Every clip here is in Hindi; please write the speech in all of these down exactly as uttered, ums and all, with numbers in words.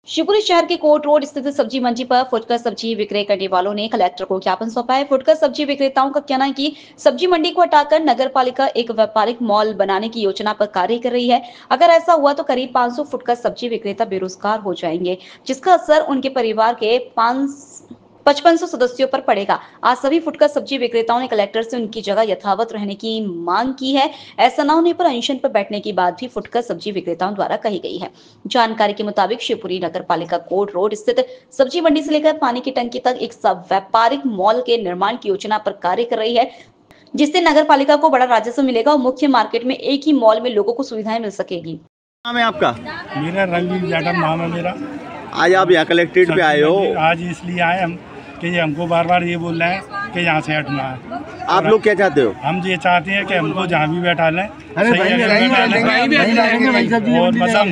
शिवपुरी शहर के कोर्ट रोड स्थित सब्जी मंडी पर फुटकर सब्जी विक्रय करने वालों ने कलेक्टर को ज्ञापन सौंपा है। फुटकर सब्जी विक्रेताओं का कहना है कि सब्जी मंडी को हटाकर नगर पालिका एक व्यापारिक मॉल बनाने की योजना पर कार्य कर रही है। अगर ऐसा हुआ तो करीब पाँच सौ फुटकर सब्जी विक्रेता बेरोजगार हो जाएंगे, जिसका असर उनके परिवार के पाँच पचपन सौ सदस्यों पर पड़ेगा। आज सभी फुटकर सब्जी विक्रेताओं ने कलेक्टर से उनकी जगह यथावत रहने की मांग की है। ऐसा न होने पर अनशन पर बैठने की बात भी फुटकर सब्जी विक्रेताओं द्वारा कही गई है। जानकारी के मुताबिक शिवपुरी नगर पालिका कोर्ट रोड स्थित सब्जी मंडी से लेकर पानी की टंकी तक एक व्यापारिक मॉल के निर्माण की योजना पर कार्य कर रही है, जिससे नगर पालिका को बड़ा राजस्व मिलेगा और मुख्य मार्केट में एक ही मॉल में लोगों को सुविधाएं मिल सकेगी। नाम है आपका? मेरा रंगीन यादव नाम है मेरा। आज आप यहाँ कलेक्ट्रेट पे आए हो? आज इसलिए आए हम कि ये हमको बार बार ये बोल रहे हैं कि यहाँ से हटना है। आप लोग क्या चाहते हो? हम ये चाहते हैं कि हमको जहाँ भी बैठा लें, अरे भाई नहीं रहेंगे और मतलब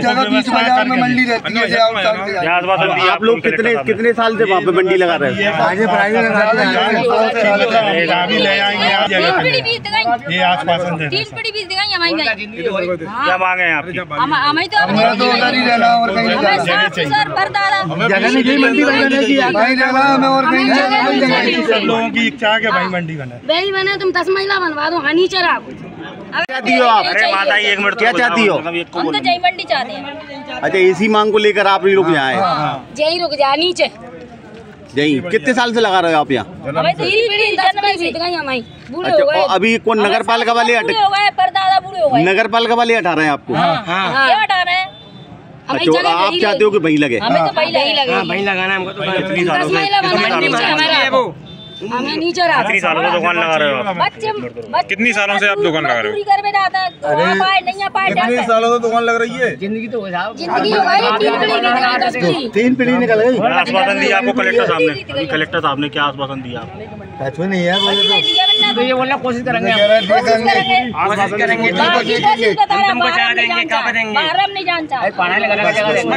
आप लोग कितने कितने साल से वहाँ पे मंडी लगा रहे हैं? ले आएंगे ये आश्वासन दे। क्या मांगे हैं आपकी? सब लोगों की इच्छा है कि भाई मंडी बने। वही बने, तुम दस महिला बनवा दो, हनी चरा क्या चाहती हो आप? अरे माता एक मिनट, क्या चाहती हो? हम तो जय मंडी चाहते हैं। अच्छा, इसी मांग को लेकर आप लोग यहाँ आए? जय रुक जा नीचे। यही कितने साल से लगा रहे हो आप यहाँ? अच्छा, अभी कौन नगर पालिका वाले हट नगर पालिका वाले हटा रहे हैं आपको? हटा रहे हैं। अच्छा, आप चाहते हो कि भाई लगे? हमें तो भाई लगे, भाई लगाना है हमको तो। दस महिला बनवा हमें नीचे रहा। कितनी सालों से दुकान लगा रहे हो आप? बच्चे कितनी सालों से आप दुकान लगा रहे हो? कितने सालों से दुकान लग रही है? जिंदगी तो जिंदगी हो गई, तीन पीढ़ी बीत गई, दस पीढ़ी तीन पीढ़ी निकल गई। आश्वासन दिया आपको कलेक्टर साहब ने? अभी कलेक्टर साहब ने क्या आश्वासन दिया आपको? कुछ नहीं है, तो ये बोलना कोशिश करेंगे, कोशिश करेंगे, आश्वासन देंगे। नहीं जानता।